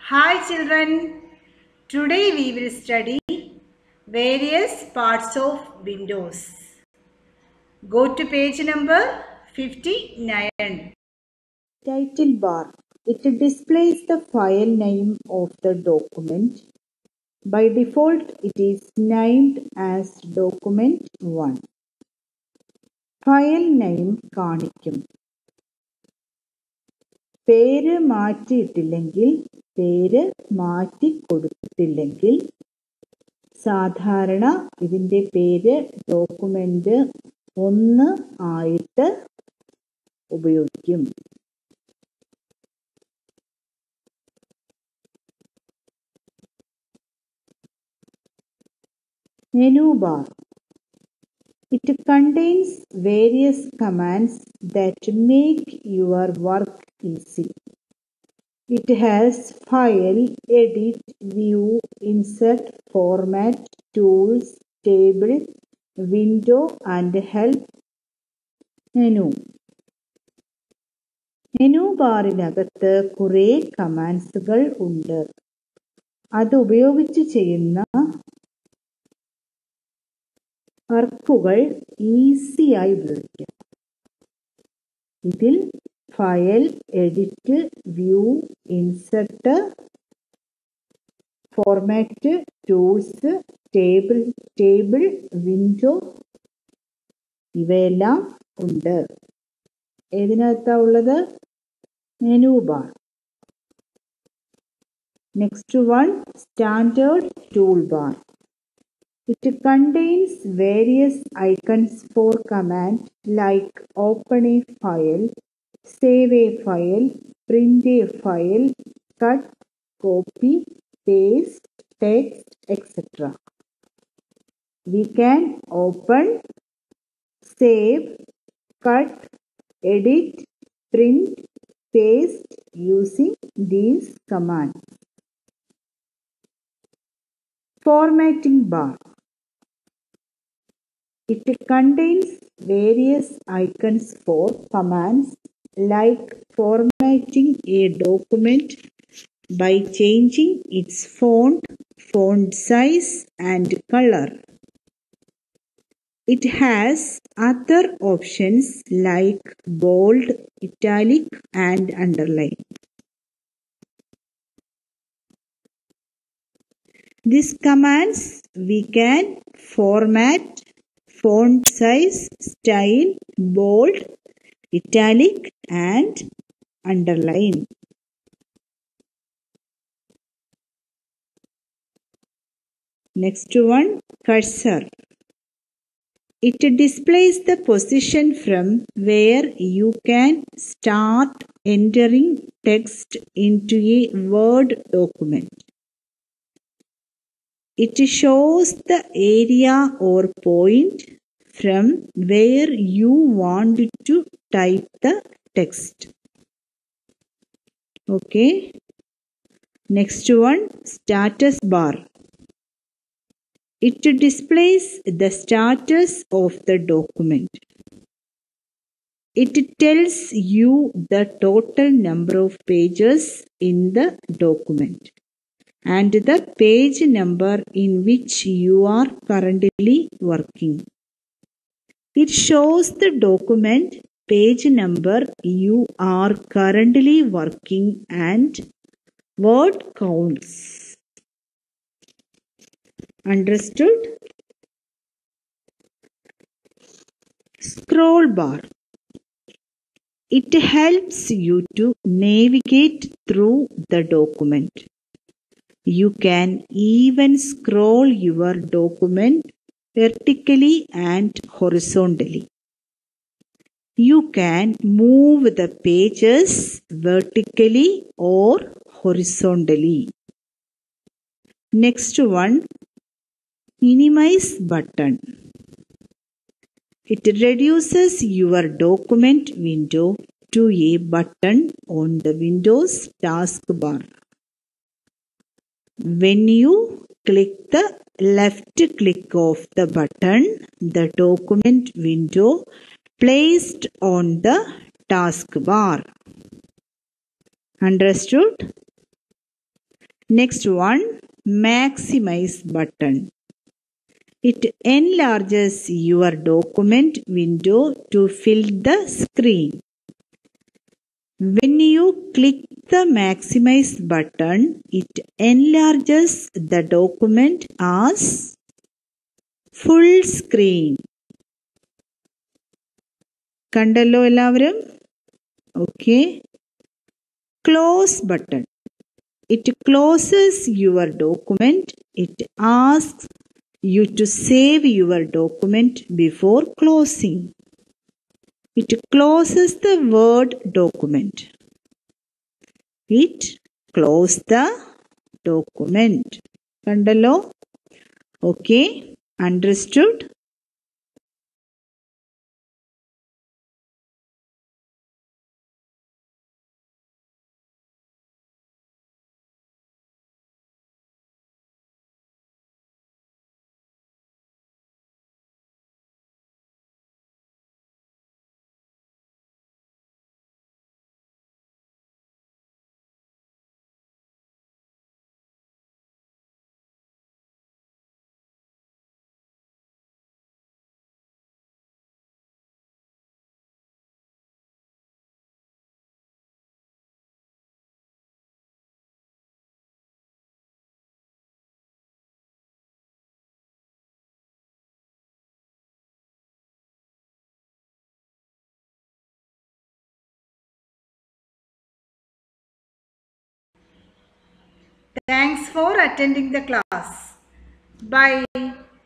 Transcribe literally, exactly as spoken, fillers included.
Hi children, today we will study various parts of Windows. Go to page number fifty-nine. Title bar. It displays the file name of the document. By default, it is named as document one. File name കാണിക്കും. പേര് മാറ്റിയിട്ടില്ലെങ്കിൽ പേര് മാറ്റി കൊടുത്തിട്ടില്ലെങ്കിൽ സാധാരണ ഇതിന്റെ പേര് document ഒന്ന് ആയിട്ട് ഉപയോഗിക്കും. Menu bar. It contains various commands that make your work easy. It has file, edit, view, insert, format, tools, table, window and help menu. Menu ബാറിനകത്ത് കുറേ കമാൻഡ്സുകൾ ഉണ്ട്. അത് ഉപയോഗിച്ച് ചെയ്യുന്ന വർക്കുകൾ ഈസിയായി ഉപയോഗിക്കാം. ഇതിൽ file, edit, view, insert, format, tools, table table window ഇവയെല്ലാം ഉണ്ട്. ഏതിനകത്താ ഉള്ളത്? Menu bar. Next one, standard tool bar. It contains various icons for command like open a file, save a file, print a file, cut, copy, paste, text, et cetera. We can open, save, cut, edit, print, paste using these commands. Formatting bar. It contains various icons for commands like formatting a document by changing its font, font size and color. It has other options like bold, italic and underline. These commands we can format, font size, style, bold, italic and underline. Next one, cursor. It displays the position from where you can start entering text into a Word document. It shows the area or point from where you want to type the text. Okay. Next one, status bar. It displays the status of the document. It tells you the total number of pages in the document and the page number in which you are currently working. It shows the document page number you are currently working and word counts. Understood? Scroll bar. It helps you to navigate through the document. You can even scroll your document vertically and horizontally. You can move the pages vertically or horizontally. Next one, minimize button. It reduces your document window to a button on the Windows taskbar. When you click the left click of the button, the document window placed on the taskbar. Understood? Next one, maximize button. It enlarges your document window to fill the screen. When you click the maximize button, it enlarges the document as full screen. കണ്ടല്ലോ എല്ലാവരും? Okay. Close button. It closes your document. It asks you to save your document before closing. It closes the Word document. It closes the document. കണ്ടല്ലോ? Okay. Understood? Thanks for attending the class. Bye.